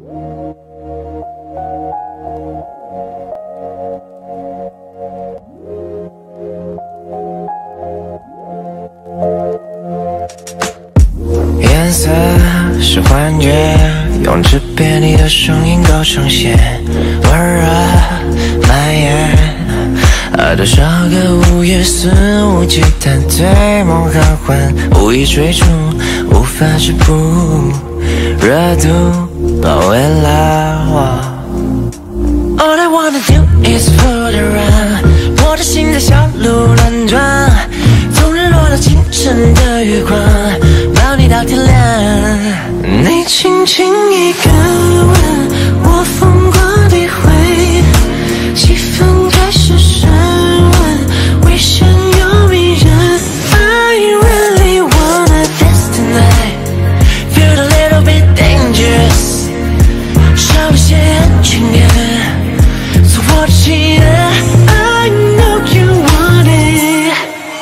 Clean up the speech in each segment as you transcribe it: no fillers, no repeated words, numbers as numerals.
颜色是幻觉，用纸别你的声音构成线，温热蔓延。多少个午夜肆无忌惮，对梦酣欢，无意追逐，无法止步，热度包围了我。All I wanna do is put it around， 我的心在小路乱撞，从日落到清晨的月光，抱你到天亮。你轻轻一个吻，我疯狂地回，气氛开始升温，危险又迷人。I really wanna dance tonight， feel a little bit dangerous， 少一些安全感，做我的情人。I know you want it。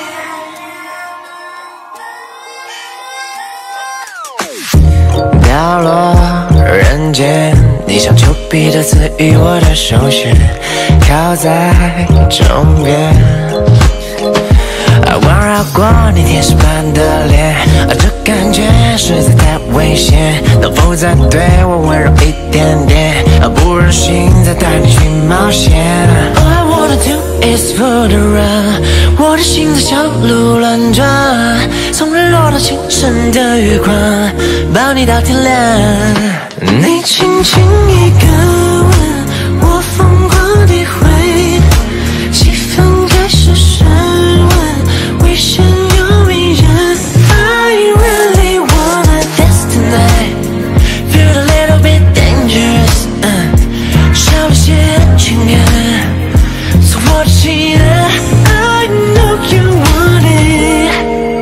掉落人间，你像丘比特赐予我的手心，靠在枕边，环绕过你天使般的脸，这感觉实在太危险，能否再对我温柔一点点，不忍心再带你去冒险。All I wanna do is put it around， 我的心在小路乱撞，从日落到清晨的月光，抱你到天亮。你轻轻一个吻，我疯狂地回，气氛开始升温，危险又迷人。I really wanna dance tonight， feel a little bit dangerous， 少了些安全感，做我的情人。I know you want it。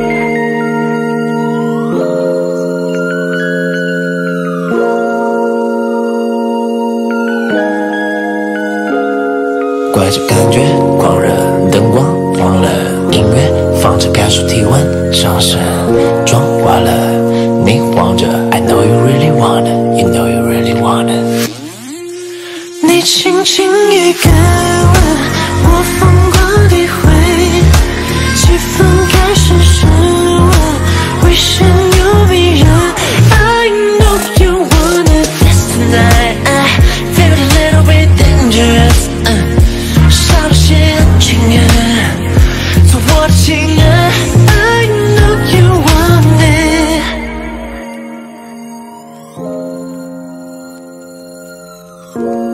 怪这感觉，狂热灯光忘了音乐，放着感受体温上升，妆化了你晃着 I know you really wanna， You know you really wanna。 你轻轻一个吻，我疯狂地回，气氛开始升温，危险又迷人。I know you wanna dance tonight， feel a little bit dangerous，少了些安全感，做我的情人。I know you want it。